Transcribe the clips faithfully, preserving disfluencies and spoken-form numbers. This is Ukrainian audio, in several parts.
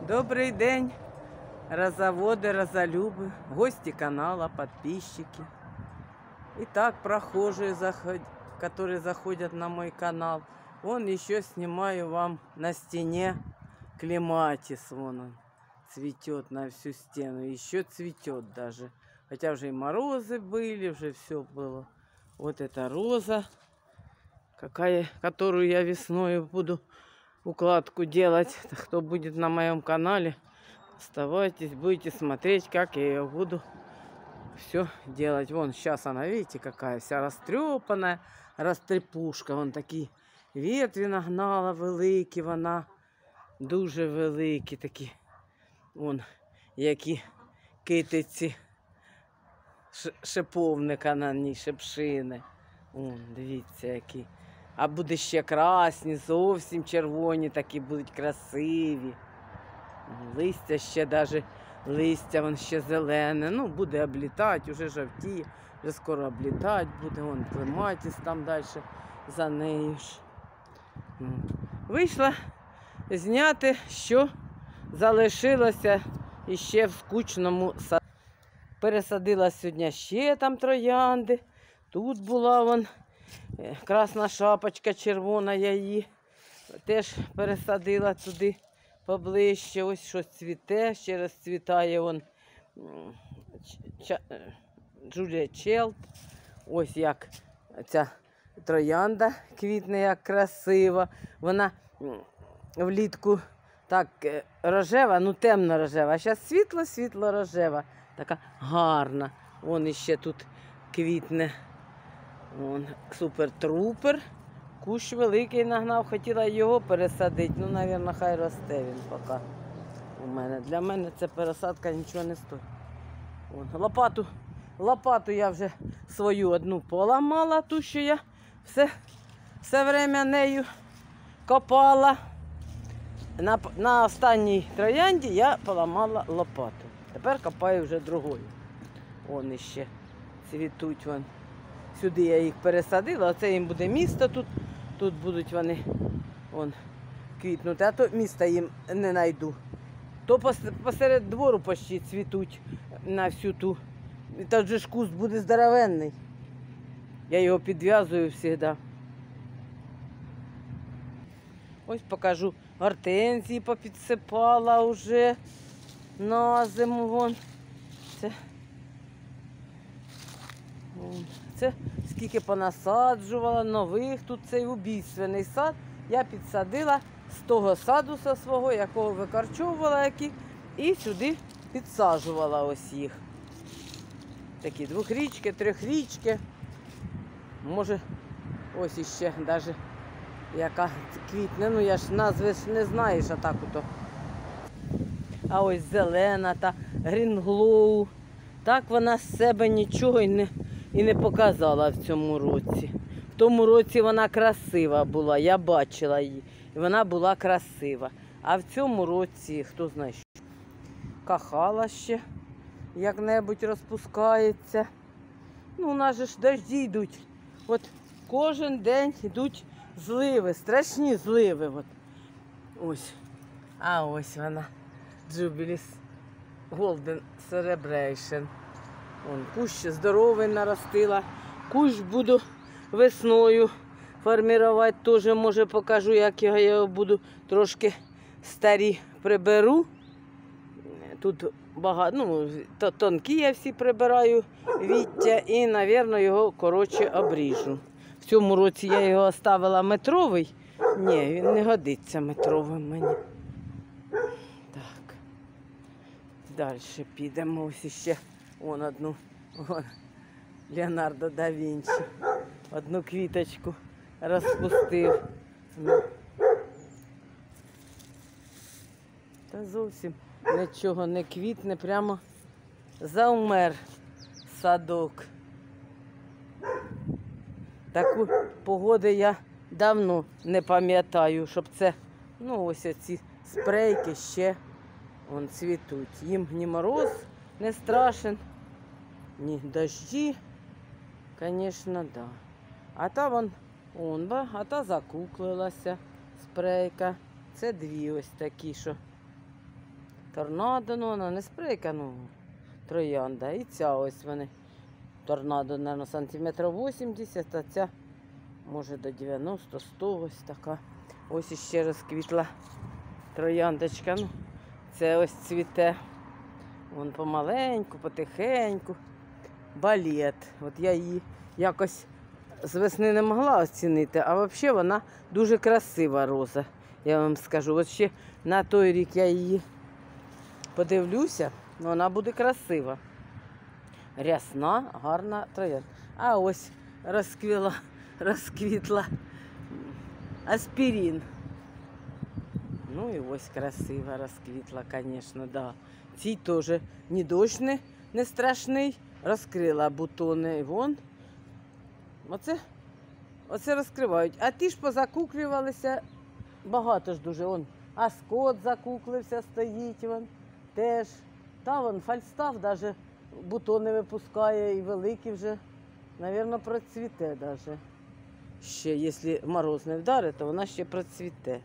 Добрый день, разоводы, разолюбы, гости канала, подписчики. Итак, прохожие, которые заходят на мой канал. Вон еще снимаю вам на стене клематис. Вон он цветет на всю стену. Еще цветет даже. Хотя уже и морозы были, уже все было. Вот эта роза, какая, которую я весной буду укладку делать. Кто будет на моем канале, оставайтесь, будете смотреть, как я ее буду все делать. Вон сейчас она, видите, какая вся растрепанная, растрепушка. Вон такие ветви нагнала великі, вона дуже великі такі. Вон які китиці шиповника на ній, шипшини. Вон, дивіться, які. А буде ще красні, зовсім червоні, такі будуть красиві. Листя ще даже, листя вон ще зелене. Ну, буде облітати, вже жовтіє, вже скоро облітати буде. Вон клематис там далі за нею ж. Вийшла зняти, що залишилося іще в скучному саду. Пересадила сьогодні ще там троянди. Тут була вон красна шапочка червона, я її теж пересадила туди поближче. Ось щось цвіте, ще розцвітає вон Джулія Чайлд. Ось як ця троянда квітне, як красиво. Вона влітку так рожева, ну темно рожева, а зараз світло-світло рожева, така гарна. Вон іще тут квітне. Вон супер-трупер. Кущ великий нагнав, хотіла його пересадити. Ну, мабуть, хай росте він поки у мене. Для мене ця пересадка нічого не стоїть. Вон, лопату, лопату я вже свою одну поламала, ту, що я все, все время нею копала. На, на останній троянді я поламала лопату. Тепер копаю вже другою. Вон іще цвітуть вон. Сюди я їх пересадила, оце їм буде місто тут. Тут будуть вони вон, квітнути, а то міста їм не знайду. То посеред двору почти цвітуть на всю ту. І той же ж куст буде здоровенний. Я його підв'язую завжди. Ось покажу. Гортензії попідсипала вже на зиму. Вон. Це... Вон. Це скільки понасаджувала нових, тут цей убійственний сад. Я підсадила з того саду свого, якого викорчовувала, які, і сюди підсаджувала ось їх. Такі двохрічки, трьохрічки. Може, ось іще навіть яка квітне. Ну я ж назви ж не знаєш, а так ото. А ось зелена та грінглоу. Так вона з себе нічого й не... І не показала в цьому році. В тому році вона красива була, я бачила її. І вона була красива. А в цьому році, хто знає, що. Кахала ще як-небудь розпускається. Ну, у нас же ж дожді йдуть. От кожен день йдуть зливи, страшні зливи. От. Ось. А ось вона. Jubilee Golden Celebration. Вон, кущ здоровий наростила. Кущ буду весною формувати. Теж, може, покажу, як я його буду трошки старі приберу. Тут багато, ну, тонкі я всі прибираю віття і, мабуть, його коротше обріжу. В цьому році я його оставила метровий. Ні, він не годиться метровим мені. Так. Далі підемо. Ось іще. Вон одну, вон, Леонардо да Вінчі, одну квіточку розпустив. Та зовсім нічого не квітне, прямо заумер садок. Таку погоду я давно не пам'ятаю, щоб це, ну ось ці спрейки ще вон цвітуть. Їм ні мороз не страшен, ні дожді, звісно, да. А та вон, он, ба, а та закуклилася спрейка. Це дві ось такі, що торнадо, ну вона не спрейка, ну троянда. І ця ось вони. Торнадо, мабуть, сантиметрів вісімдесят, а ця може до дев'яносто сто ось така. Ось іще розквітла трояндочка. Ну, це ось цвіте. Вон помаленьку, потихеньку. Балет. От я її якось з весни не могла оцінити, а взагалі вона дуже красива роза. Я вам скажу. От ще на той рік я її подивлюся, вона буде красива. Рясна, гарна троянда. А ось розквіла, розквітла аспірин. Ну і ось красиво розквітла, звісно, да. Цій теж ні дощ не, не страшний, розкрила бутони. Вон. Оце, оце розкривають. А ті ж позакуклювалися, багато ж дуже. Вон, аскот закуклився, стоїть вон, теж. Та вон фальстаф навіть бутони випускає і великий вже, мабуть, процвіте навіть. Ще, якщо мороз не вдарить, то вона ще процвіте.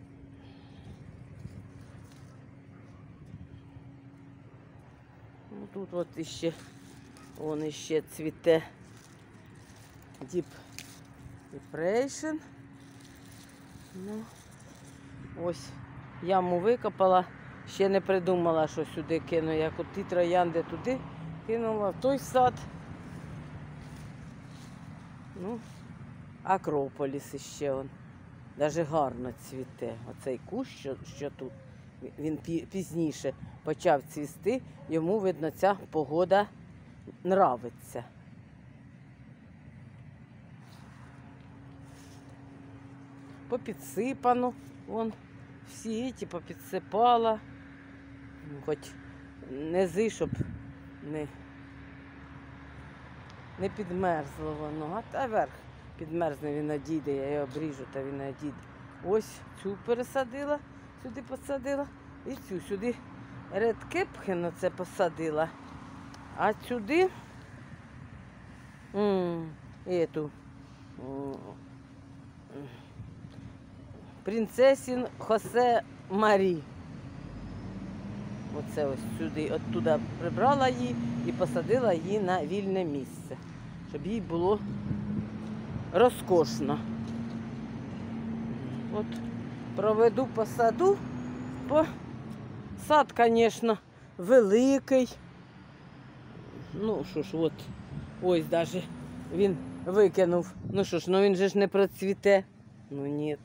Ну, тут от іще, вон іще цвіте Deep Depression. Ну, ось яму викопала, ще не придумала, що сюди кину. Як от ті троянди туди кинула, в той сад. Ну, Акрополіс іще он. Даже гарно цвіте. Оцей кущ, що, що тут, він пізніше почав цвісти, йому, видно, ця погода нравиться. Попідсипано, вон, всі ті попідсипала, ну, хоч низи, щоб не, не підмерзло воно, а та верх підмерзне, він одійде, я його обріжу, та він одійде. Ось цю пересадила, сюди посадила, і цю сюди редкепхену це посадила, а сюди м, ету, м, принцесін Хосе Марі. Оце ось сюди, оттуда прибрала її і посадила її на вільне місце, щоб їй було розкошно. От проведу по саду. По... Сад, звісно, великий. Ну що ж, от, ось навіть він викинув. Ну що ж, ну він же ж не процвіте. Ну ні.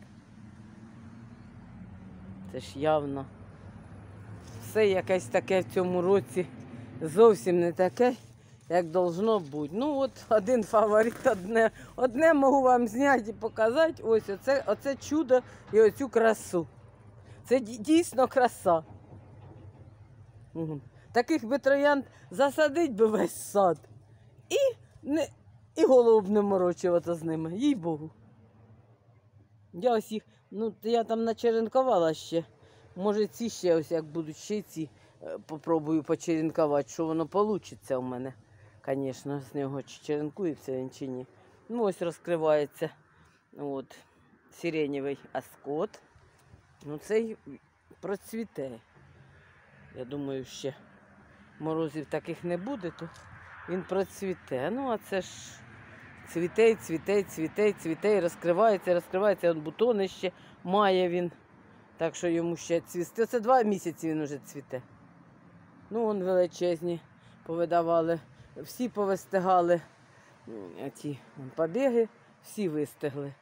Це ж явно. Все якесь таке в цьому році зовсім не таке, як должно бути. Ну от один фаворит, одне, одне можу вам зняти і показати. Ось оце, оце чудо і оцю красу. Це дійсно краса. Угу. Таких би троянд засадить би весь сад. І, не, і голову б не морочувати з ними, їй Богу. Я ось їх, ну я там начеренкувала ще. Може ці ще ось як будуть ще ці, попробую почеренкувати, що воно вийде у мене. Звісно, з нього чи черенкується він чи ні. Ну ось розкривається от, сиреневий аскот. Ну цей процвіте. Я думаю, ще морозів таких не буде, то він процвіте. Ну а це ж цвіте, і цвіте, і цвіте, і цвіте, і розкривається, розкривається. От бутони ще має він. Так що йому ще цвісти. Це два місяці він уже цвіте. Ну, вон величезні повидавали. Всі повистигали ці побіги, всі вистигли.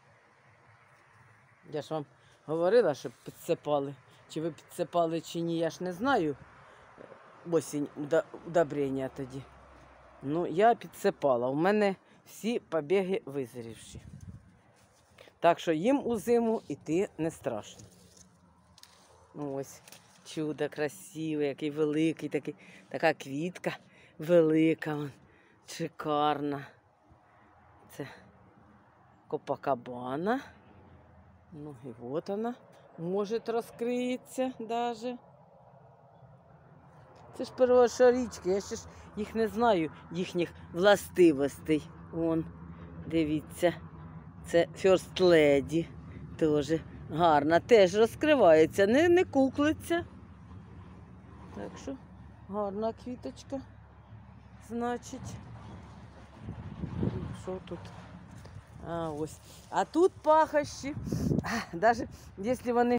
Я ж вам говорила, щоб підсипали. Чи ви підсипали, чи ні, я ж не знаю. Осінь, удобрення тоді. Ну, я підсипала. У мене всі побіги визрівші. Так що їм у зиму йти не страшно. Ось, чудо красиве, який великий, такий, така квітка велика, вон, шикарна. Це Копакабана. Ну і от вона, може розкриється навіть. Це ж первошарічки, я ще ж їх не знаю, їхніх властивостей. Вон, дивіться, це First Lady теж. Гарна, теж розкривається, не, не куклиться. Так що гарна квіточка. Значить. Що тут? А, ось. А тут пахощі. Навіть якщо вони